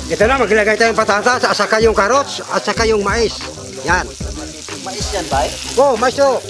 Ito na, maglagay tayong patatas at saka yung carrots at saka yung mais. Yan. Mais yan, bay? Oh, mais to.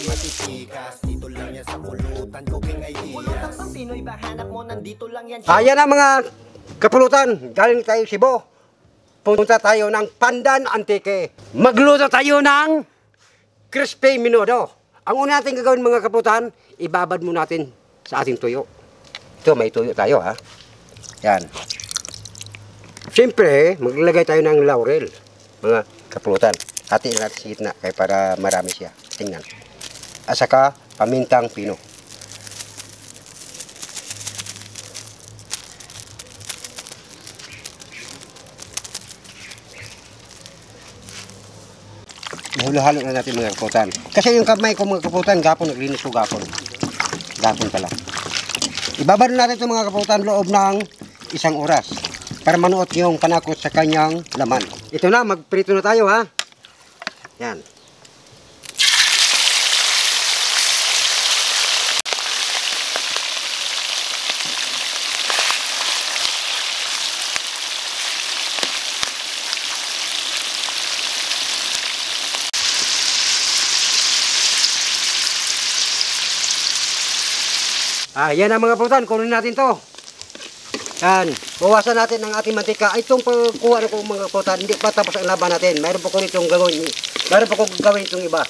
Ayan ang mga kapulutan. Galing tayo Cebu. Punta tayo ng Pandan Antique. Magluto tayo ng crispy menudo. Ang una natin gagawin mga kapulutan, ibabad mo natin sa ating tuyo. Ito, may tuyo tayo ha. Yan. Siyempre, maglagay tayo ng laurel, mga kapulutan. Hatiin natin sa gitna kaya para marami siya. Tingnan. At saka, pamintang pino. Halo-halo na natin mga kapulutan. Kasi yung kamay ko mga kapulutan, gapon, naglinis ko gapon. Gapon pala. Ibabad natin itong mga kapulutan loob ng 1 oras. Para manuot yung panakot sa kanyang laman. Ito na, magprito na tayo ha. Yan. Yan ang mga kapulutan, kunin natin to. Yan, bawasan natin ang ating mantika. Itong pagkuha na kong mga kapulutan, hindi pa tapos ang laban natin. Mayroon pa kong itong gagawin. Mayroon pa kong gagawin itong iba.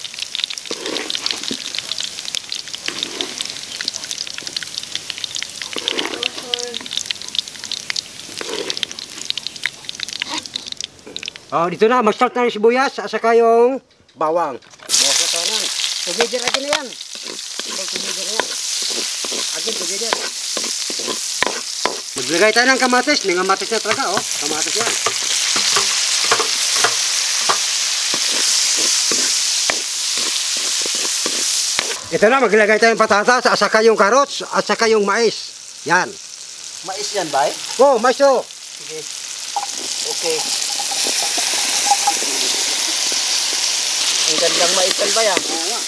Dito na, mag-start na yung sibuyas at saka yung bawang. Bawas na tayo nan. Together agad na yan. Together na yan. Agad, together. Maglagay tayo ng kamatis. May kamatis na talaga, oh. Kamatis yan. Ito na, maglagay tayo ng patatas at saka yung carrots at saka yung mais. Yan. Mais yan, bay? Oh, mais to. Sige. Okay. Ang gandang mais yan, bay, ah. Oo nga.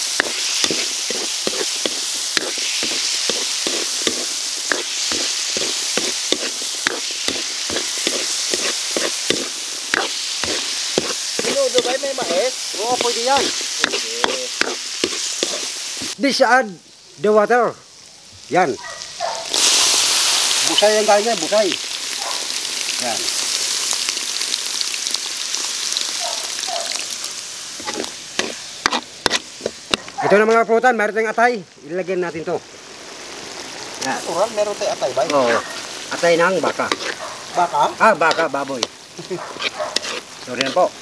Menudo ba may mais? Oo, pwede yan. Okay. This add the water. Yan. Busay ang kanya, busay. Yan. Ito na mga kapulutan, meron tayong atay. Ilagyan natin to. Yan. Natural, meron tayo atay, bay? Oo. Atay ng baka. Baka? Baka, baboy. Sorry yan po.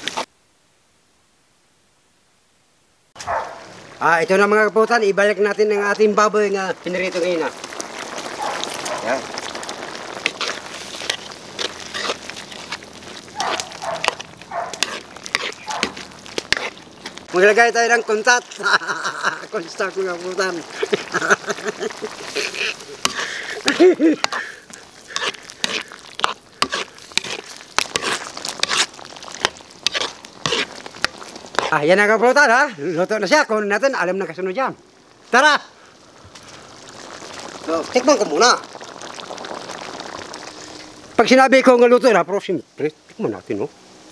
Ito na mga kapulutan, ibalik natin ang ating baboy na pinirito ngayon. Yan. Maglagay tayo ng kuntat. Kunstak mga kapulutan. Yan ang kapulutan ha. Luto na siya. Kunin natin. Alam na kasunod yan. Tara! So, tikman ko muna. Pag sinabi ko nga luto na, pero siyempre, tikman natin, no?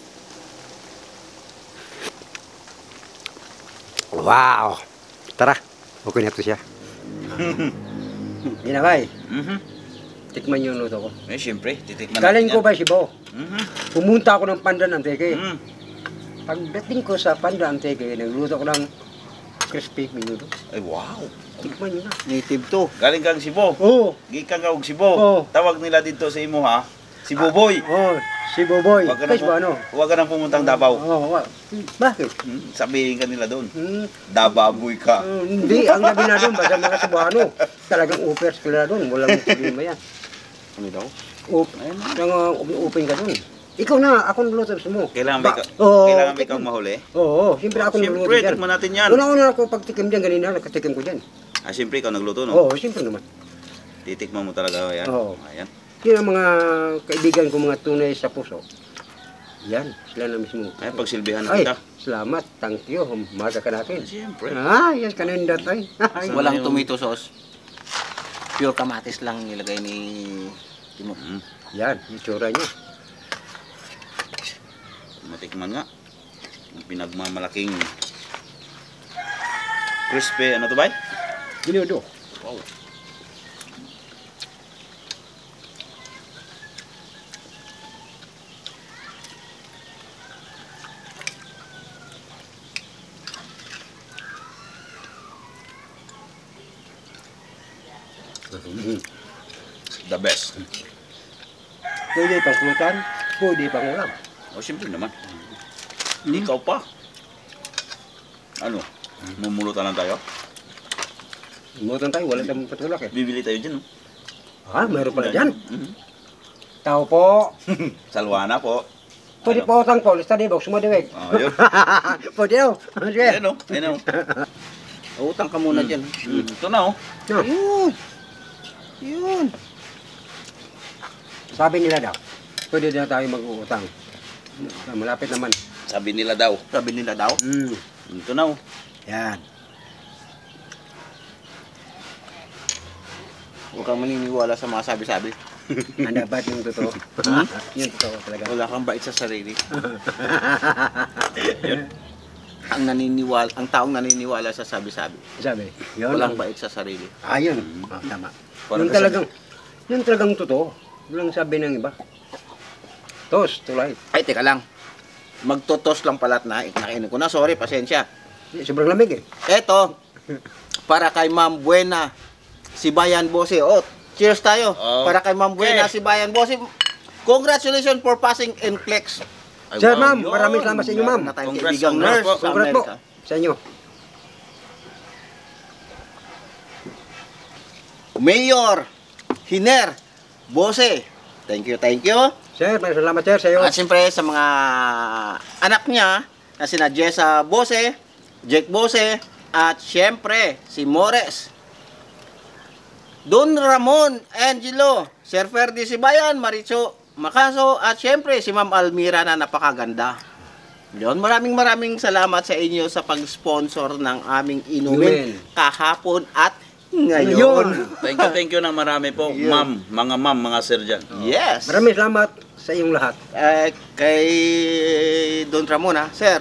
Wow! Tara. Okay na ito siya. Ginabay. Tikman yung luto ko. Eh, siyempre. Titikman Galing ko ba Cebu? Pumunta ako ng Pandan Antique. Pagdating ko sa Pandan Antique, nagluto ko ng crispy menudo. Ay, wow. Tikman nyo na. Native to. Galing kang Cebu. Oo. Gikan ka og Cebu. Oo. Tawag nila dito sa imo ha. Cebu boy. Oo. Cebu boy. Huwag ka Guys ba ano? Huwag ka nang pumuntang Davao. Oo. Bakit? Sabihin ka nila doon. Dababoy ka. Hindi. Ang labi na doon. Basta mga Cebuano. Talagang upers ka doon. Walang problema yan. Ano daw? Upin ka doon. Ikaw na, ako nagluto mo. Kailangan ba ikaw mahuli? Oo, siyempre ako nagluto Siyempre, dyan. tikman natin yan. Una-una ako pagtikim dyan, ganina, nakatikim ko dyan. Siyempre, ikaw nagluto, no? Oo, siyempre naman. Titikman mo talaga yan. Oo. Ayan. Yun ang mga kaibigan ko, mga tunay sa puso. Yan, sila na mismo. Ay, pagsilbihan na Ay, kita. salamat, thank you, umaga ka natin. Siyempre. Yes, kanin datay. Walang tomato sauce. Pure kamatis lang nilagay ni Timo. Yan, yung tsura niya. tikman nga. Ang pinagmamalaking crispy, ano to ba? Ginudo. Wow. The best. Pwede pang pulutan, pwede pang ulam. O, simple naman. Ikaw pa. Ano? Mumulutan lang tayo? Umutan tayo, wala tayong patulak eh. Bibili tayo dyan, no? Ah, mayroon pala dyan. Mhm. Tao po. Salwana po. Pwede Ano? po tang polis, tadi box mo diwek. Oh, yun. Pwede oh. Sige. Ayun, no? Ayun, no? Utang ka muna dyan. Ito na, oh. Yun. Yun. Sabi nila daw, pwede na tayo mag-uutang. Malapit naman. Sabi nila daw. Sabi nila daw. Ito na, oh. Yan. Huwag kang maniniwala sa mga sabi-sabi. Ang dapat yung totoo. Yung totoo talaga. Wala kang bait sa sarili. Ang taong naniniwala sa sabi-sabi. Sabi, yun. Walang bait sa sarili. Ayun. Ah, tama. Parang Yun talagang totoo. Walang sabi ng iba. Tos, tulay. Ay, teka lang. Magtotos lang pala at nakainin ko na. Sorry, pasensya. Sobrang lamig eh. Eto, para kay Ma'am Buena, si Bayan Bose. Oh, cheers tayo. Oh. Para kay Ma'am Buena, Okay. si Bayan Bose. Congratulations for passing NCLEX. Ay, Sir, wow, ma'am, yun. maraming salamat sa inyo, ma'am. Meron na tayong Congrats, kaibigang congrats nurse po. sa Congrats po Amerika. sa inyo. Mayor Hiner Bose. Thank you, thank you. Sir, may salamat sir sa iyo. At siyempre sa mga anak niya na sina Jessa Bose, Jake Bose, at siyempre si Mores, Don Ramon Angelo, Sir Ferdy Sibayan, Maricho Macaso, at siyempre si Ma'am Almira na napakaganda. Yun, maraming salamat sa inyo sa pag-sponsor ng aming inumin Inumin. kahapon at ngayon. Thank you na marami po, Yun. ma'am, mga sir dyan. Yes. Maraming salamat sa iyong lahat. Kay Don Ramon, ha? Sir.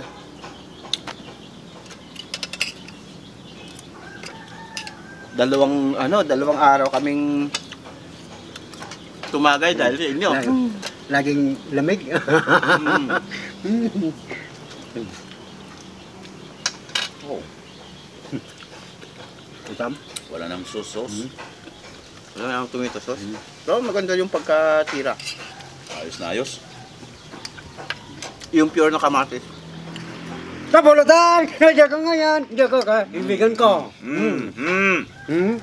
Dalawang araw kaming tumagay dahil sa inyo. Laging lamig. Oh, Utam. wala nang sauce. Wala na ang tomato sauce. Pero maganda yung pagkatira. Ayos na ayos. Yung pure na kamatis. Kapulutan! Diyan ko ngayon. Diyan ko ka. Ibigan ko. Hmm?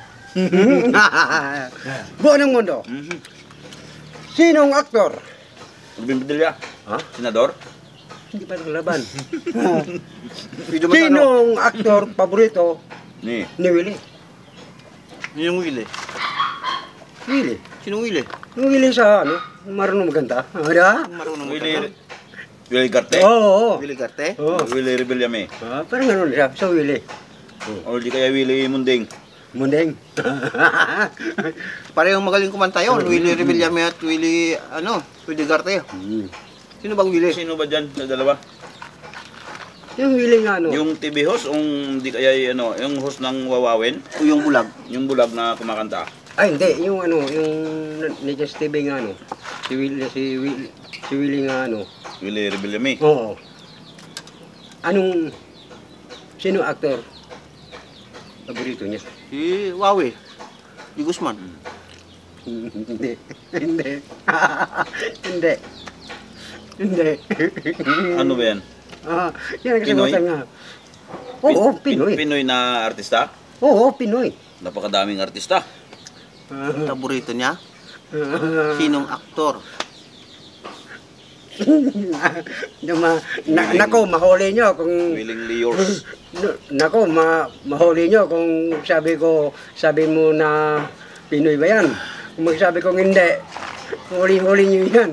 Buo ng mundo. Sinong aktor? Rubin Padilla. Ha? Senador. Hindi pa naglaban. Medyo matano. Sinong aktor paborito Ni. ni Willie? Yung Willie. Willie. Sinong Willie? Yung Willie sa ano? Marunong maganda. Ada? Marunong Willie Garte. Oo. Willie Garte. Oo. Willie Rebellame. Ah, parang ganun siya. So Willie. O di kaya Willie Munding. Mundeng. Parehong magaling kumanta yun. Willie Rebellame at Willie Garte. Sino bang Willie? Sino ba dyan sa dalawa? Yung Willie nga ano. Yung TV host, di kaya yung host ng Wawawin, O yung bulag. yung bulag na kumakanta. Ay, hindi. Yung ano, yung ni Just TV nga ano. Si Willie nga ano. Willie Rebellame. Oo. Sino actor? Paborito niya? Si Wawi. Si Guzman. Hindi. Hindi. Hindi. Hindi. Ano ba yan? Yan ang kalimutan nga. Oo, Pinoy. Pinoy na artista? Oo, Pinoy. Napakadaming artista. Paborito niya. Sinong aktor? Nako, mahuli nyo kung... Willingly yours. Nako, mahuli nyo kung sabi mo na Pinoy ba yan? Kung magsabi kong hindi, huli-huli nyo yan.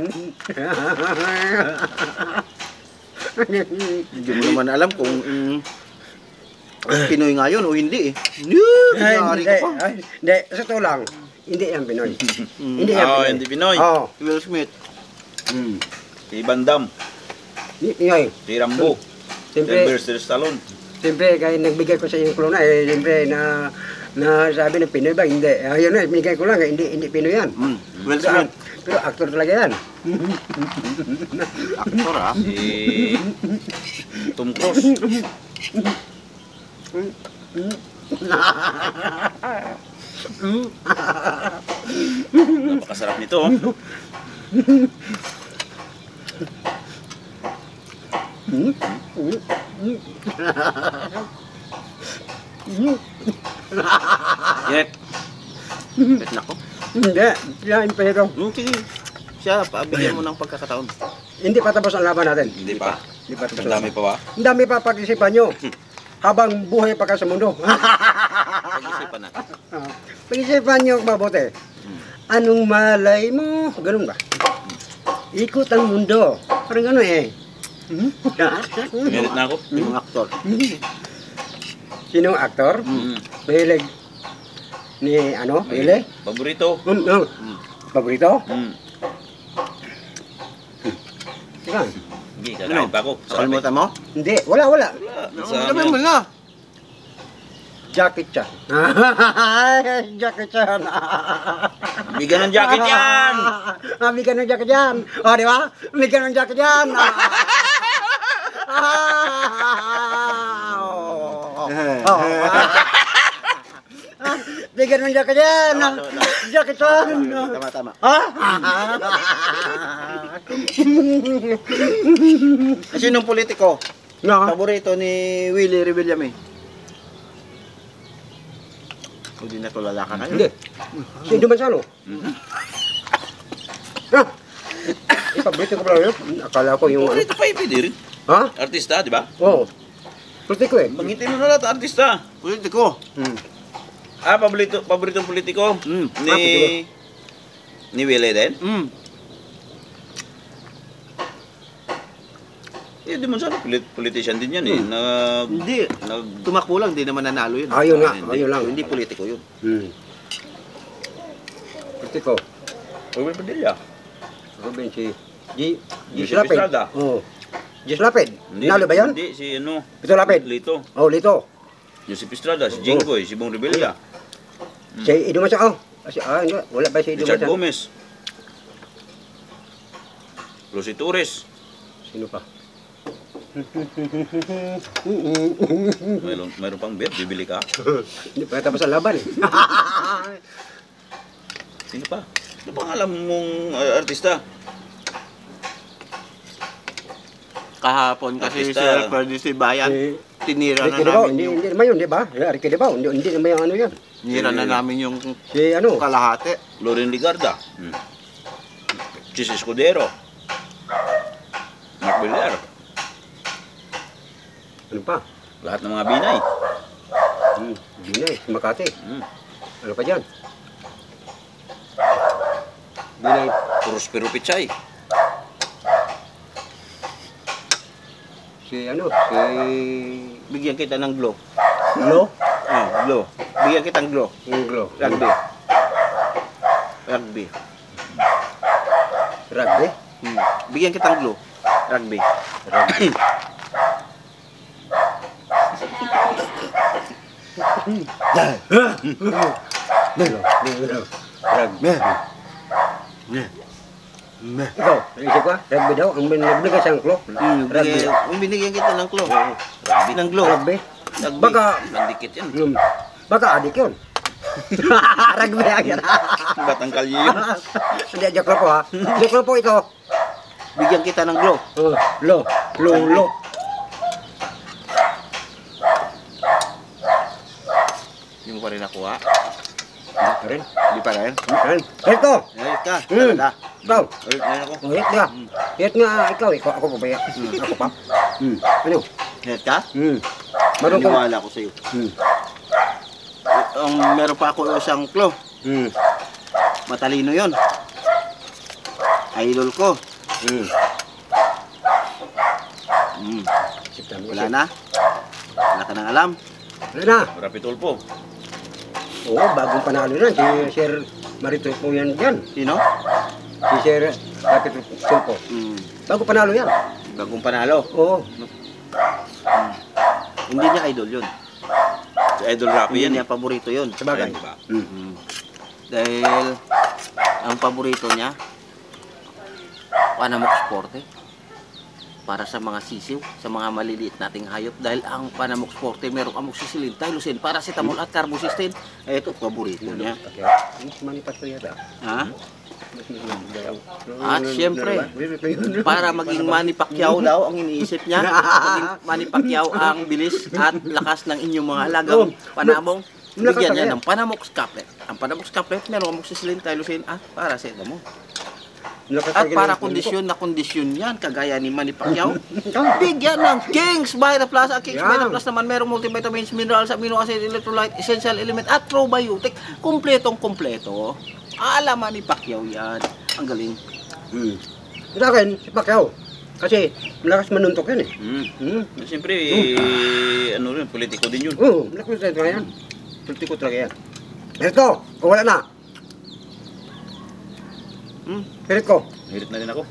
Hindi mo naman alam kung Pinoy nga yun o hindi eh. Ay, Nangyari hindi, ka pa. ay, hindi, sa totoo lang, hindi yan Pinoy. Hindi yan Oh, Pinoy. hindi Pinoy. Oo. Will Smith. Kay Van Damme. Ngayon, Si Rambo. siyempre, Sylvester Stallone. siyempre, kaya nagbigay ko sa inyong klona, siyempre, na sabi ng Pinoy ba? Hindi. Ayun na, binigay ko lang, hindi Pinoy yan. Well, Pero actor talaga yan. actor ha. Si Tom Cruise. Napakasarap nito. Oh. Yep. Bet nako. Hindi, yan pero Sige. Siya, pabigyan mo ng pagkakataon. hindi pa tapos ang laban natin. Hindi pa. Hindi pa tapos Ang dami pa ba? Ang dami pa pag-isipan nyo. Habang buhay pa ka sa mundo. Pag-isipan natin. Pag-isipan nyo mabuti. Anong malay mo? Ganun ba? Ikot ang mundo. Parang gano'n eh. Minute na ako. Yung mga actor. Sinong aktor? Mahilig ni ano? Mahilig? Paborito. Paborito? Teka. Hindi, kakain pa ako. Sarap eh. Nakalimutan mo? Hindi. Wala. Sa Sabi mo na. Jackie Chan. Jackie Chan. Bigyan ng jacket yan! Bigyan ng Jackie Chan. O, di ba? Bigyan ng Jackie Chan. Bigyan ng Jackie Chan. Jackie Chan. Tama. Kasi nung politiko, paborito ni Willie Revillame. Hindi na tulala ka kayo. Hindi. Si Dumansano. Ipaborito ko pala yun. Akala ko yung... Paborito pa pwede rin. Ha? Artista, di ba? Oo. Politiko eh. Bangitin mo na lahat, artista. Politiko. Paboritong politiko ni Willie din? Eh, di mo sana politician din yan eh. Hindi. Tumakbo lang, hindi naman nanalo yun. Ayun nga, Hindi. ayun lang. Hindi politiko yun. Politiko. Robert Padilla. Ruben si... Gis Joseph Lapid. Estrada. Oo. Gis Lapid. Nalo ba yun? Hindi, si ano. Pito Lapid. Lito. Oh, Lito. Joseph Estrada, si Jinggoy, si Bong Revilla. Si Idumansano. Hindi. Wala ba si Richard Idumansano? Gomez. Lucy Torres. Sino pa? Mayroon pang bet, bibili ka. Hindi pa tapos ang laban eh. Sino pa? Ano bang alam mong artista? Kahapon kasi si Artista. Ferdinand si Bayan, tinira na Ricky Debaw. namin yung... Hindi naman yun, di ba? Ricky Debaw. Hindi naman yung ano yun. Tinira na namin yung Si ano? kalahati. Loren Ligarda. Chis Escudero. Mark Villar. Ano pa? Lahat ng mga binay. Binay. Makati. Ano pa dyan? Binay. Prospero Pichay. Si ano? Si... Bigyan kita ng glow. Lo? Glow. Bigyan kita ng glow. Yung Glo. Rugby. Rugby. Rugby? Bigyan kita ng glow. Rugby. Rugby. Rugby. Ikaw, naisip ka? Rugby daw? Ang nagbigay siyang klo? Rugby. Binigyan kita ng glow. Ng glow. Rugby? Rugby. Baka... Nandikit yan. Baka adik yun. Rugby agad. Batang kalye yun. Hindi, joke lang po ha. Joke lang po ito. Bigyan kita ng glow. Lo. Hindi mo pa rin nakuha. Hindi pa rin. Hindi pa rin. Ito. Ayos ka. Hmm. Talaga. Ikaw. Ulit na ako. Hit nga. Hit nga ikaw. Ako pa ba yan? Ako pa. Ano? Ayos ka? Meron kong... Maniwala ko sa'yo. Meron pa ako isang clue. Matalino yon. Idol ko. Wala na? Wala ka nang alam? Wala na. Rapi Tulpo. Oo, bagong panalo na. Si Sir Marito po yan dyan. Sino? Si Sir Rapid Sulpo. Bago panalo yan. Bagong panalo. Oo. Hindi niya idol yun. Si Idol Rapi Hindi yan. niya paborito yun. Sabagay. Ayun ba? Dahil ang paborito niya, Panamok Sporte. Para sa mga sisiw, sa mga maliliit nating hayop. Dahil ang Panamok Sporte, merong amoxicillin, tylosin, paracetamol at carbocysteine. Ito, paborito niya. Okay. Mas manipat ko yata. Ha? At syempre, para maging Manny Pacquiao daw ang iniisip niya. Maging Manny Pacquiao ang bilis at lakas ng inyong mga alagang panabong. Bigyan niya ng Panamok Caplet. Ang Panamok Caplet, merong amoxicillin, tylosin at paracetamol. At para kondisyon na kondisyon yan, kagaya ni Manny Pacquiao, bigyan ng Kings Vita Plus. Ang Kings Vita Plus naman merong multivitamins, minerals, amino acid, electrolyte, essential element at probiotic. Kumpletong kumpleto. Alam Manny Pacquiao yan. Ang galing. Sa akin, si Pacquiao. Kasi malakas manuntok yan eh. Siyempre, ano rin, politiko din yun. Oo, malakas talaga yan. Politiko talaga yan. Ito, o wala na. Pirit ko. Hirit na rin ako.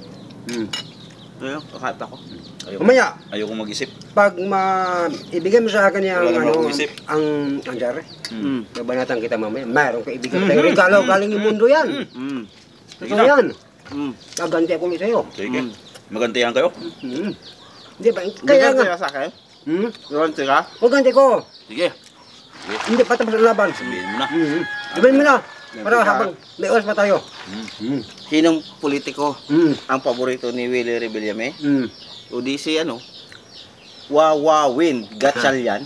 Ayun, kakata ko. Mamaya, Ayoko mag-isip. pag ibigay mo sa akin yung Wala naman ano, akong isip. ang jari. Babanatan kita mamaya. Mayroon ka ibigay tayong regalo galing yung mundo yan. Sige Ito na. yan. Gaganti ako ulit sa'yo. Sige. Magantihan kayo. Hindi ba? Kaya nga. sa akin? Hmm? Yun, tira. Maganti ko. Sige. Hindi pa tapos ang laban. Sabihin mo na. Sabihin mo na. Para habang may oras pa tayo. Sinong politiko ang paborito ni Willie Rebillame? O di si ano? Wawawin Gatchalian.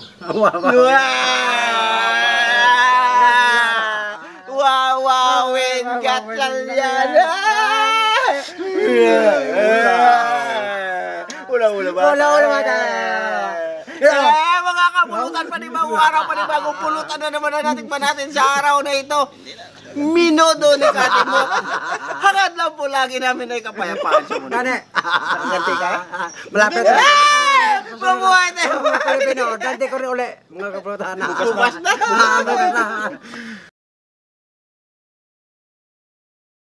Wawawin Gatchalian. Ula-ula ba? Ula-ula ba? Mga kapulutan, panibagong araw, panibagong pulutan na naman natin pa natin sa araw na ito. Minudo ni Kati mo. Hangad lang po lagi namin ay kapayapaan sa mundo. Gane. Ganti ka? Malapit na. Mabuhay tayo! Pilipino, ganti ko rin uli. Mga kapulutan na. Bukas na! Bukas na.